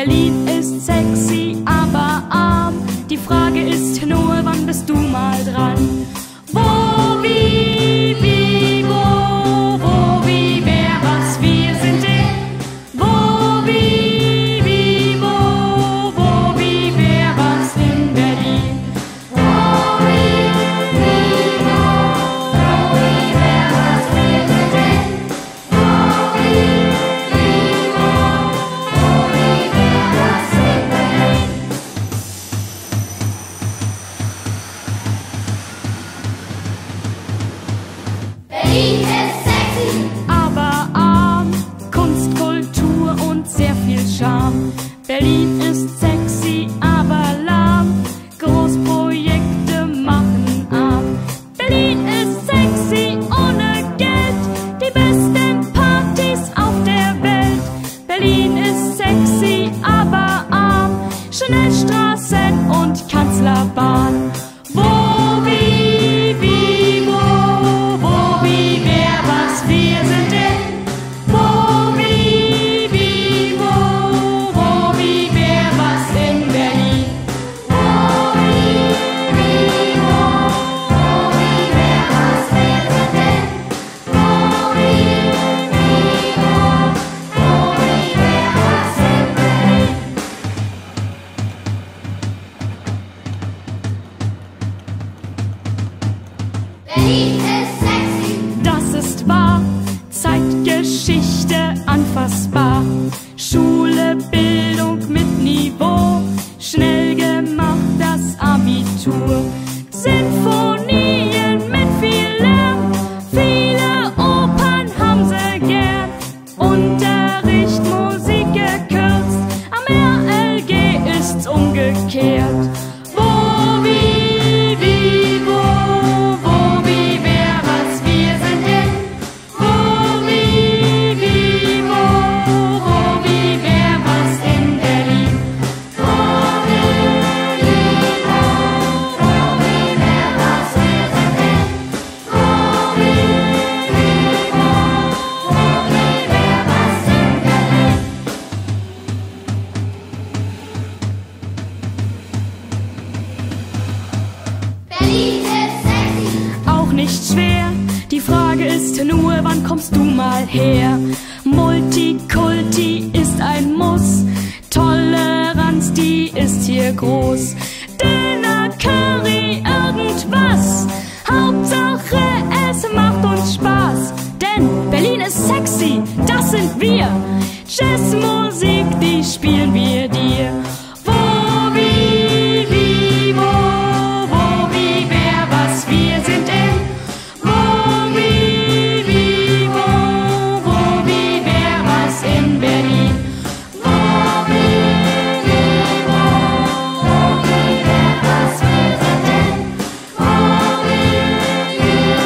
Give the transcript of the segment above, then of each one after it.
Berlin ist sexy, aber arm. Die Frage ist nur, wann bist du mal dran? Wo, wie, wo, wie, wer, was, wir sind in. Wo, wie, wo, wie, wer, was in Berlin. Wo, wie, wo, wer, was, wir sind in. Wo, wie, wo, wer, was in Berlin. Berlin ist sexy, aber arm. Kunst, Kultur und sehr viel Charme. Berlin ist sexy, aber lahm. Großprojekte machen arm. Berlin ist sexy ohne Geld. Die besten Partys auf der Welt. Berlin ist sexy, aber arm. Schnellstraßen und Kanzlerbahn. Wo, wie, wo, wie, wer, was, wir sind in. Wo, wie, wo, wie, wer, was in Berlin. Wo, wie, wo, wer, was, wir sind in. Wo, wie, wo, wer, was in Berlin. Berlin ist sexy, das ist wahr. Zeitgeschichte anfassbar. Schule, Bildung mit Niveau. Schnell gemacht das Abitur. Sinfonien mit viel Lärm. Viele Opern haben sie gern. Unterricht, Musik gekürzt. Am RLG ist's umgekehrt. Wo, wie, wo, wie, wer, was, wir sind in. Wo, wie, wo, wie, wer, was in Berlin. Wo, wie, wer, was, wir sind in. Wo, wie, wer, was in Berlin. Berlin ist sexy, auch nicht schwer. Die Frage ist nur, wann kommst du mal her? Multikulti ist ein Muss. Toleranz, die ist hier groß. Döner, Curry, irgendwas. Hauptsache, es macht uns Spaß. Denn Berlin ist sexy, das sind wir. Jazzmusik, die spielen wir dir. Wo, wie, wo, wie, wer, was, wir sind in. Wo, wie, wo, wie, wer, was in Berlin. Wo, wie, wer, was, wir sind in. Wo, wie,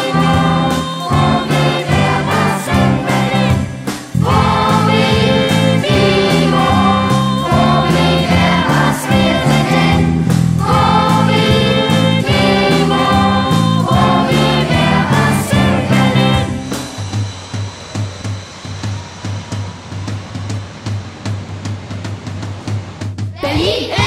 wer, was in Berlin. Wo, wie, wer, was, wir sind in. Wo, wie, wer, was in Berlin. Berlin